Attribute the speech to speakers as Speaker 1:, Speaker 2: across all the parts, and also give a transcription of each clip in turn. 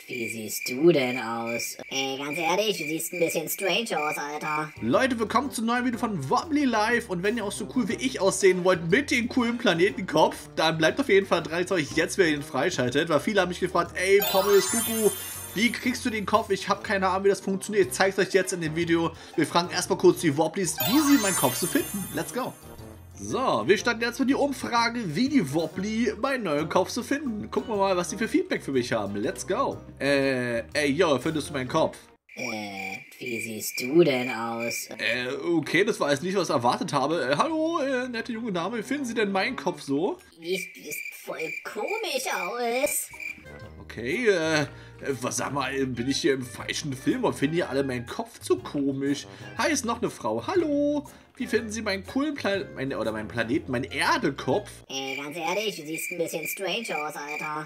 Speaker 1: Wie siehst du denn aus? Ey, ganz ehrlich, du siehst ein bisschen strange aus, Alter.
Speaker 2: Leute, willkommen zum neuen Video von Wobbly Life. Und wenn ihr auch so cool wie ich aussehen wollt mit dem coolen Planetenkopf, dann bleibt auf jeden Fall dran, dass euch jetzt wieder den freischaltet. Weil viele haben mich gefragt, ey, Pommes, Kuku, wie kriegst du den Kopf? Ich habe keine Ahnung, wie das funktioniert. Ich zeige es euch jetzt in dem Video. Wir fragen erstmal kurz die Wobblys, wie sie meinen Kopf so finden. Let's go. So, wir starten jetzt für die Umfrage, wie die Wobbly meinen neuen Kopf so finden. Gucken wir mal, was die für Feedback für mich haben. Let's go. Ey, yo, findest du meinen Kopf?
Speaker 1: Wie siehst du denn aus?
Speaker 2: Okay, das war jetzt nicht, was ich erwartet habe. Hallo, nette junge Dame, wie finden Sie denn meinen Kopf so?
Speaker 1: Siehst voll komisch aus.
Speaker 2: Okay, was sag mal, bin ich hier im falschen Film und finden hier alle meinen Kopf zu komisch? Hi, ist noch eine Frau. Hallo, wie finden Sie meinen coolen meinen Planeten, meinen Erdekopf?
Speaker 1: Ey, ganz ehrlich, du siehst ein bisschen strange aus, Alter.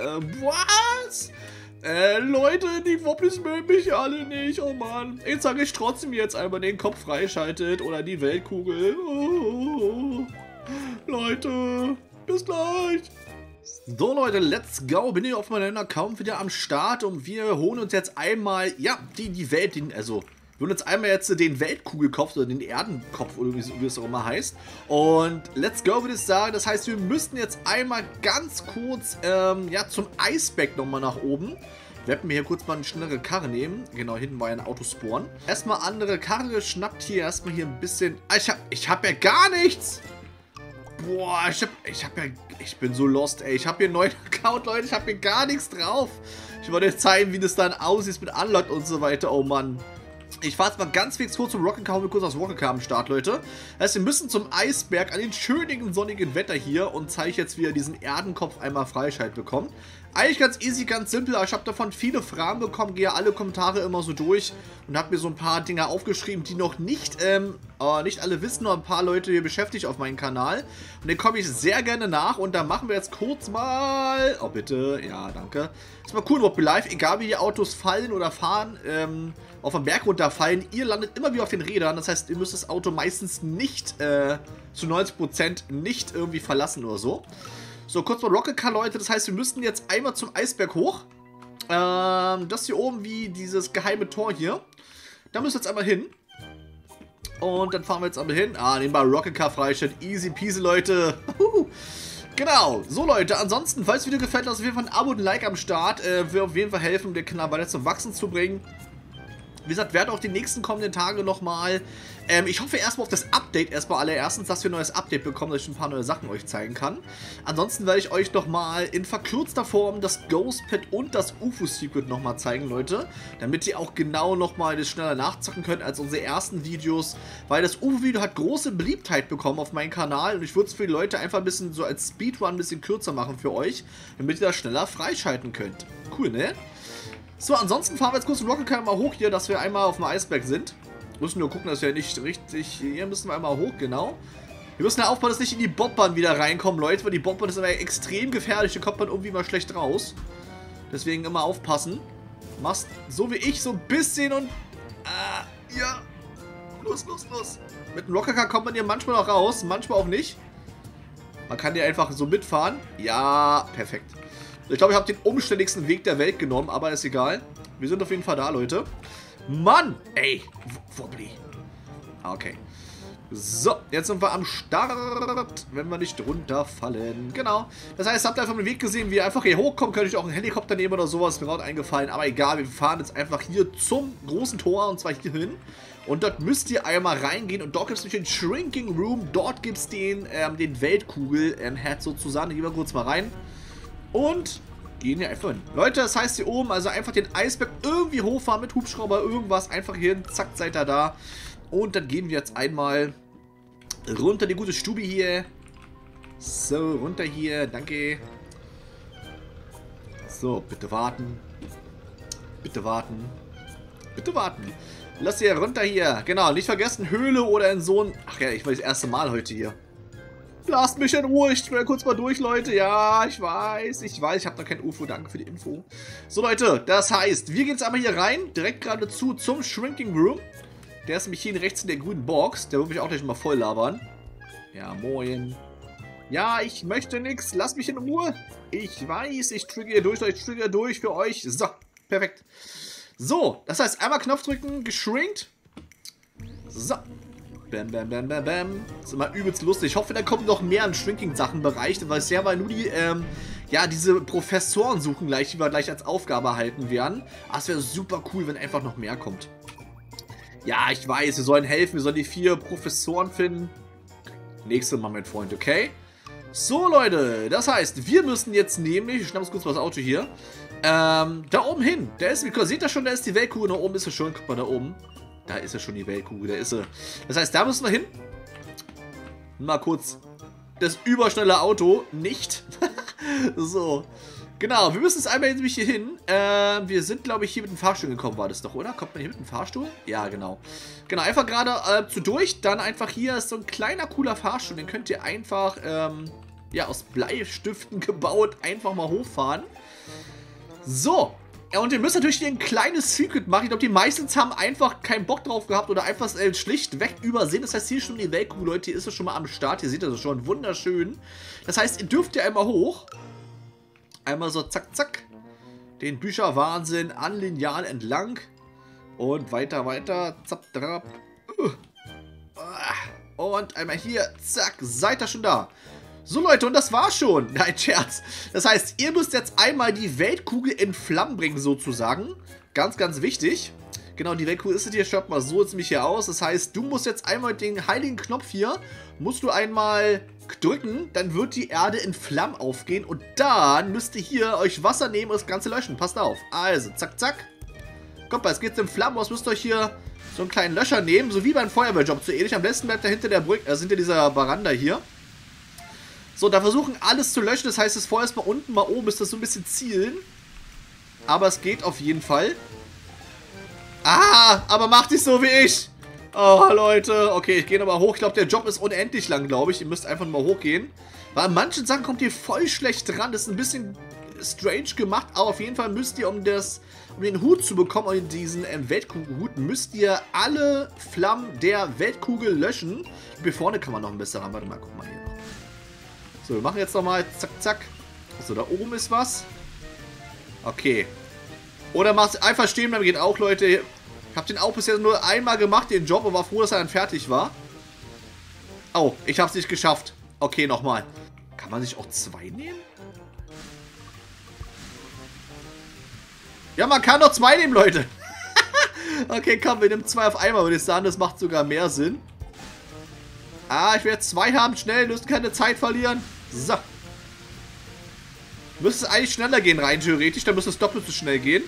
Speaker 2: Was? Leute, die Wobblys mögen mich alle nicht, oh Mann. Jetzt sage ich trotzdem jetzt einmal den Kopf freischaltet oder die Weltkugel. Oh. Leute, bis gleich. So Leute, let's go. Bin ich auf meinem Account wieder am Start und wir holen uns jetzt einmal, ja, die Welt, wir holen uns einmal jetzt den Weltkugelkopf oder den Erdenkopf oder wie es auch immer heißt. Und let's go, würde ich sagen. Das heißt, wir müssten jetzt einmal ganz kurz, ja, zum Eisberg nochmal nach oben. Wir werden mir hier kurz mal eine schnellere Karre nehmen. Genau, hinten war ein Autospawn. Erstmal andere Karre geschnappt hier. Erstmal hier ein bisschen. Ich hab ja gar nichts. Boah, ich bin so lost, ey. Ich habe hier einen neuen Account, Leute. Ich habe hier gar nichts drauf. Ich wollte jetzt zeigen, wie das dann aussieht mit Unlock und so weiter. Oh Mann. Ich fahre jetzt mal ganz fix kurz zum Rocket Car, hol mir kurz das Rocket Car am Start, Leute. Das heißt, wir müssen zum Eisberg an den schönen sonnigen Wetter hier und zeige jetzt, wie ihr diesen Erdenkopf einmal freischalten bekommt. Eigentlich ganz easy, ganz simpel, aber ich habe davon viele Fragen bekommen, gehe alle Kommentare immer so durch und habe mir so ein paar Dinge aufgeschrieben, die noch nicht alle wissen, nur ein paar Leute hier beschäftigt auf meinem Kanal. Und den komme ich sehr gerne nach und da machen wir jetzt kurz mal, oh bitte, ja danke. Ist mal cool, Wobbly Life, egal wie die Autos fallen oder fahren, auf den Berg runterfallen, ihr landet immer wieder auf den Rädern, das heißt, ihr müsst das Auto meistens nicht, zu 90% nicht irgendwie verlassen oder so. So, kurz mal Rocket Car, Leute. Das heißt, wir müssten jetzt einmal zum Eisberg hoch. Das hier oben wie dieses geheime Tor hier. Da müssen wir jetzt einmal hin. Und dann fahren wir jetzt einmal hin. Nebenbei Rocket Car freistellt. Easy peasy, Leute. Genau. So, Leute. Ansonsten, falls das Video gefällt, lasst auf jeden Fall ein Abo und ein Like am Start. Wird auf jeden Fall helfen, um den Kanal weiter zum Wachsen zu bringen. Wie gesagt, werde auch die nächsten kommenden Tage nochmal. Ich hoffe erstmal auf das Update, erstmal allererstens, dass wir ein neues Update bekommen, dass ich ein paar neue Sachen euch zeigen kann. Ansonsten werde ich euch nochmal in verkürzter Form das Ghost Pet und das UFO Secret nochmal zeigen, Leute. Damit ihr auch genau nochmal das schneller nachzocken könnt als unsere ersten Videos. Weil das UFO-Video hat große Beliebtheit bekommen auf meinem Kanal. Und ich würde es für die Leute einfach ein bisschen so als Speedrun ein bisschen kürzer machen für euch. Damit ihr das schneller freischalten könnt. Cool, ne? So, ansonsten fahren wir jetzt kurz den Rocket Car mal hoch hier, dass wir einmal auf dem Eisberg sind. Müssen nur gucken, dass wir nicht richtig... Hier müssen wir einmal hoch, genau. Wir müssen ja aufpassen, dass nicht in die Bobbahn wieder reinkommen, Leute, weil die Bobbahn ist immer extrem gefährlich, da kommt man irgendwie mal schlecht raus. Deswegen immer aufpassen. Machst so wie ich so ein bisschen und... ja. Los. Mit dem Rocket Car kommt man hier manchmal noch raus, manchmal auch nicht. Man kann hier einfach so mitfahren. Ja, perfekt. Ich glaube, ich habe den umständlichsten Weg der Welt genommen, aber ist egal. Wir sind auf jeden Fall da, Leute. Mann! Ey! Wobbly. Okay. So, jetzt sind wir am Start, wenn wir nicht runterfallen. Genau. Das heißt, habt ihr einfach den Weg gesehen, wie ihr einfach hier hochkommt. Könnte ich auch einen Helikopter nehmen oder sowas. Ist mir gerade eingefallen. Aber egal, wir fahren jetzt einfach hier zum großen Tor. Und zwar hier hin. Und dort müsst ihr einmal reingehen. Und dort gibt es nämlich den Shrinking Room. Dort gibt es den Weltkugel-Head sozusagen. Da gehen wir kurz mal rein. Und gehen hier einfach hin. Leute, das heißt hier oben, also einfach den Eisberg irgendwie hochfahren mit Hubschrauber, irgendwas, einfach hier hin, zack, seid ihr da. Und dann gehen wir jetzt einmal runter die gute Stube hier. So, runter hier, danke. So, bitte warten. Bitte warten. Bitte warten. Lass hier runter hier. Genau, nicht vergessen, Höhle oder in so ein... Ach ja, ich war das erste Mal heute hier. Lasst mich in Ruhe, ich will kurz mal durch, Leute. Ja, ich weiß, ich habe noch kein UFO, danke für die Info. So, Leute, das heißt, wir gehen jetzt einmal hier rein, direkt geradezu zum Shrinking Room. Der ist nämlich hier rechts in der grünen Box, der wird mich auch gleich mal voll labern. Ja, moin. Ja, ich möchte nichts, lasst mich in Ruhe. Ich weiß, ich trigger durch für euch. So, Perfekt. So, das heißt, einmal Knopf drücken, geschrinkt. So. Bam, bam, bam, bam, bam. Das ist immer übelst lustig. Ich hoffe, da kommt noch mehr im Shrinking-Sachen-Bereich, weil es ja nur die, ja, diese Professoren suchen gleich, die wir gleich als Aufgabe halten werden. Aber es wäre super cool, wenn einfach noch mehr kommt. Ja, ich weiß, wir sollen helfen, wir sollen die 4 Professoren finden. Nächstes Mal, mein Freund, okay? So, Leute, das heißt, wir müssen jetzt nämlich, ich schnapp uns kurz mal das Auto hier, da oben hin. Da ist, seht ihr schon, da ist die Weltkugel, da oben ist sie schon, guck mal, da oben. Da ist ja schon die Weltkugel, da ist sie. Das heißt, da müssen wir hin. Mal kurz das überschnelle Auto. Nicht. So. Genau, wir müssen jetzt einmal nämlich hier hin. Wir sind, glaube ich, hier mit dem Fahrstuhl gekommen, war das doch, oder? Kommt man hier mit dem Fahrstuhl? Ja, genau. Genau, einfach gerade durch. Dann einfach hier ist so ein kleiner, cooler Fahrstuhl. Den könnt ihr einfach, ja, aus Bleistiften gebaut, einfach mal hochfahren. So. Ja, und ihr müsst natürlich hier ein kleines Secret machen. Ich glaube, die meisten haben einfach keinen Bock drauf gehabt oder einfach schlichtweg übersehen. Das heißt, hier ist schon die Weltkugel, Leute. Hier ist es schon mal am Start. Hier seht ihr das schon. Wunderschön. Das heißt, ihr dürft ja einmal hoch. Einmal so zack, zack. Den Bücherwahnsinn an Lineal entlang. Und weiter, weiter. Zapp, trapp. Und einmal hier. Zack. Seid ihr schon da. So, Leute, und das war's schon. Nein, Scherz. Das heißt, ihr müsst jetzt einmal die Weltkugel in Flammen bringen, sozusagen. Ganz, ganz wichtig. Genau, die Weltkugel ist es hier. Schaut mal, so jetzt mich hier aus. Das heißt, du musst jetzt einmal den heiligen Knopf hier, musst du einmal drücken, dann wird die Erde in Flammen aufgehen. Und dann müsst ihr hier euch Wasser nehmen und das Ganze löschen. Passt auf. Also, zack, zack. Kommt mal, jetzt geht's in Flammen aus. Müsst ihr euch hier so einen kleinen Löscher nehmen. So wie beim Feuerwehrjob. So ähnlich. Am besten bleibt er hinter der Brücke, also hinter dieser Veranda hier. So, da versuchen alles zu löschen. Das heißt, das Feuer ist mal unten, mal oben. Ist das so ein bisschen zielen. Aber es geht auf jeden Fall. Ah, aber macht nicht so wie ich. Oh, Leute. Okay, ich gehe nochmal hoch. Ich glaube, der Job ist unendlich lang, glaube ich. Ihr müsst einfach mal hochgehen. Weil an manchen Sachen kommt ihr voll schlecht dran. Das ist ein bisschen strange gemacht. Aber auf jeden Fall müsst ihr, um den Hut zu bekommen, um diesen Weltkugelhut, müsst ihr alle Flammen der Weltkugel löschen. Hier vorne kann man noch ein bisschen ran. Warte mal, guck mal hier. So, wir machen jetzt nochmal zack, zack. So, da oben ist was. Okay. Oder macht einfach stehen bleiben, geht auch, Leute. Ich habe den auch bisher nur einmal gemacht, den Job, und war froh, dass er dann fertig war. Oh, ich habe es nicht geschafft. Okay, nochmal. Kann man sich auch 2 nehmen? Ja, man kann doch 2 nehmen, Leute. Okay, komm, wir nehmen 2 auf einmal, würde ich sagen. Das macht sogar mehr Sinn. Ah, ich werde 2 haben. Schnell, müssen keine Zeit verlieren. So. Müsste es eigentlich schneller gehen, rein theoretisch. Dann müsste es doppelt so schnell gehen.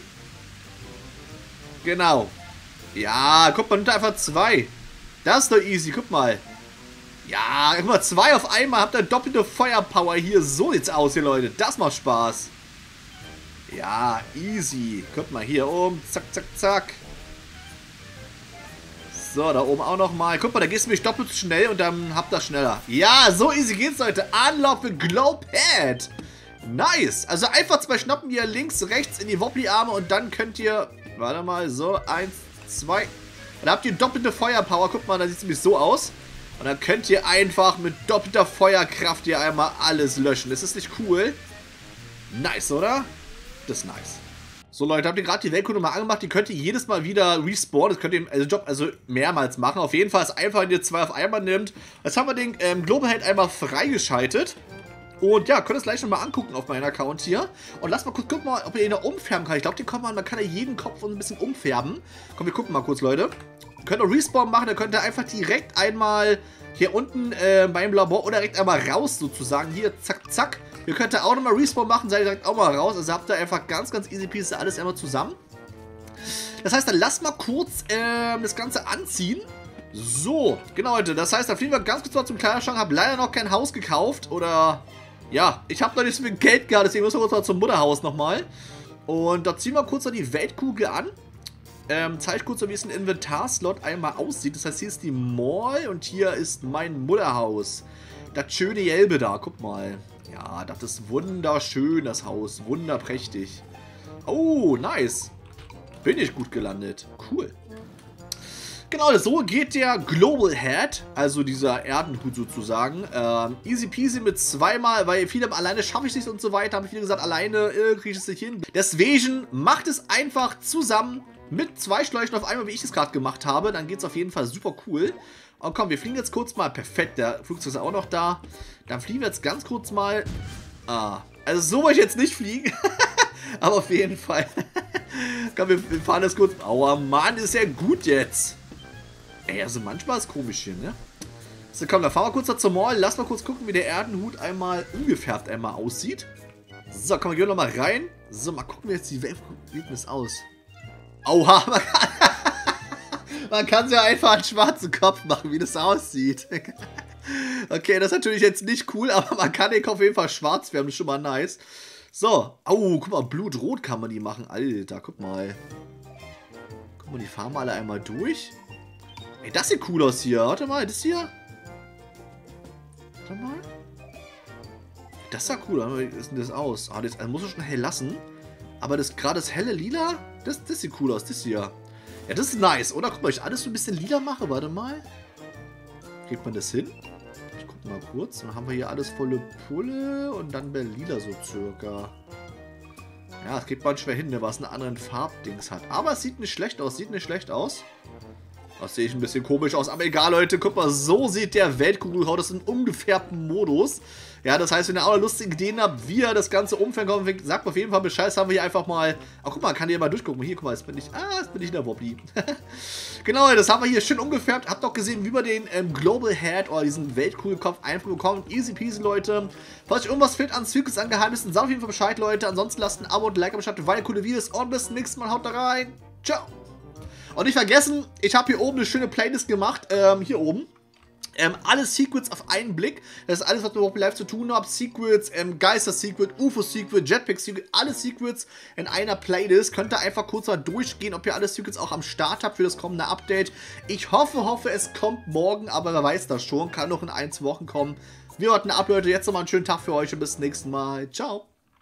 Speaker 2: Genau. Ja, guck mal, nimmt einfach 2. Das ist doch easy, guck mal. Ja, guck mal, 2 auf einmal. Habt ihr doppelte Feuerpower hier. So sieht's aus hier, Leute. Das macht Spaß. Ja, easy. Guck mal, hier oben. Zack, zack, zack. So, da oben auch nochmal. Guck mal, da gehst du mich doppelt so schnell und dann habt ihr schneller. Ja, so easy geht's, Leute. Unlock the Glow Pad. Nice. Also einfach 2 schnappen hier links, rechts in die Wobbly-Arme und dann könnt ihr... Warte mal, so, 1, 2. Und dann habt ihr doppelte Feuerpower. Guck mal, da sieht es nämlich so aus. Und dann könnt ihr einfach mit doppelter Feuerkraft hier einmal alles löschen. Ist das nicht cool? Nice, oder? Das ist nice. So, Leute, habt ihr gerade die Weltkugel mal angemacht? Die könnt ihr jedes Mal wieder respawnen. Das könnt ihr im Job also mehrmals machen. Auf jeden Fall ist einfach, wenn ihr 2 auf einmal nimmt. Jetzt haben wir den Global Held einmal freigeschaltet. Und ja, könnt ihr es gleich nochmal angucken auf meinem Account hier. Und lasst mal kurz gucken, ob ihr ihn noch umfärben kann. Ich glaube, man kann ja jeden Kopf ein bisschen umfärben. Komm, wir gucken mal kurz, Leute. Ihr könnt auch Respawn machen, dann könnt ihr einfach direkt einmal hier unten beim Labor oder direkt einmal raus sozusagen. Hier, zack, zack. Ihr könnt da auch nochmal Respawn machen, seid ihr direkt auch mal raus. Also habt ihr einfach ganz, ganz easy peasy alles einmal zusammen. Das heißt, dann lasst mal kurz das Ganze anziehen. So, genau, Leute. Das heißt, da fliegen wir ganz kurz mal zum Kleiderschrank. Habe leider noch kein Haus gekauft oder... Ja, ich habe noch nicht so viel Geld gehabt, deswegen müssen wir kurz mal zum Mutterhaus nochmal. Und da ziehen wir kurz noch die Weltkugel an. Zeige kurz, wie es ein Inventarslot einmal aussieht. Das heißt, hier ist die Mall und hier ist mein Mutterhaus. Das schöne Gelbe da, guck mal. Ja, das ist wunderschön, das Haus. Wunderprächtig. Oh, nice. Bin ich gut gelandet. Cool. Genau, so geht der Global Head, also dieser Erdenhut sozusagen. Easy peasy mit zweimal, weil viele haben, alleine schaffe ich es nicht und so weiter, haben viele gesagt, alleine kriege ich es nicht hin. Deswegen macht es einfach zusammen mit 2 Schläuchen auf einmal, wie ich es gerade gemacht habe. Dann geht es auf jeden Fall super cool. Und komm, wir fliegen jetzt kurz mal. Perfekt, der Flugzeug ist auch noch da. Dann fliegen wir jetzt ganz kurz mal. Also so wollte ich jetzt nicht fliegen. Aber auf jeden Fall. Komm, wir fahren das kurz. Aua, Mann, ist ja gut jetzt. Ey, also manchmal ist komisch hier, ne? So, komm, dann fahren wir kurz da zum Mall. Lass mal kurz gucken, wie der Erdenhut einmal ungefärbt aussieht. So, komm, wir gehen nochmal rein. So, mal gucken, wie jetzt die Welt sieht aus. Aua, man kann ja einfach einen schwarzen Kopf machen, wie das aussieht. Okay, das ist natürlich jetzt nicht cool, aber man kann den Kopf auf jeden Fall schwarz färben, das ist schon mal nice. So, au, guck mal, blutrot kann man die machen, Alter, guck mal. Guck mal, die fahren wir alle einmal durch. Ey, das sieht cool aus hier, warte mal, das hier. Warte mal. Das sah cool aus, wie sieht denn das aus? Ah, das muss man schon hell lassen. Aber das gerade das helle Lila, das sieht cool aus, das hier. Ja, das ist nice, oder? Guck mal, ich alles so ein bisschen lila mache, warte mal. Kriegt man das hin? Ich guck mal kurz. Dann haben wir hier alles volle Pulle und dann bei lila so circa. Ja, das geht man schwer hin, ne, was einen anderen Farbdings hat. Aber es sieht nicht schlecht aus, Das sehe ich ein bisschen komisch aus, aber egal, Leute, guck mal, so sieht der Weltkugelhaut aus in ungefärbten Modus. Ja, das heißt, wenn ihr auch lustige Ideen habt, wie ihr das ganze umfängt, sagt auf jeden Fall Bescheid, das haben wir hier einfach mal. Ach, guck mal, kann hier mal durchgucken. Hier, guck mal, jetzt bin ich in der Wobbly. Genau, das haben wir hier schön umgefärbt. Habt doch gesehen, wie wir den Global Head oder diesen Weltkugelkopf einfach bekommen. Easy peasy, Leute. Falls euch irgendwas fehlt an Secrets, an Geheimnissen, sagt auf jeden Fall Bescheid, Leute. Ansonsten lasst ein Abo und ein Like am Start für weitere coole Videos und bis zum nächsten Mal. Haut da rein. Ciao. Und nicht vergessen, ich habe hier oben eine schöne Playlist gemacht, hier oben. Alle Secrets auf einen Blick. Das ist alles, was mit Wobbly Live zu tun hat. Secrets, Geister-Secret, UFO-Secret, Jetpack-Secret, alle Secrets in einer Playlist. Könnt ihr einfach kurz mal durchgehen, ob ihr alle Secrets auch am Start habt für das kommende Update. Ich hoffe, es kommt morgen, aber wer weiß das schon. Kann noch in 1, 2 Wochen kommen. Wir warten ab, Leute. Jetzt nochmal einen schönen Tag für euch und bis zum nächsten Mal. Ciao.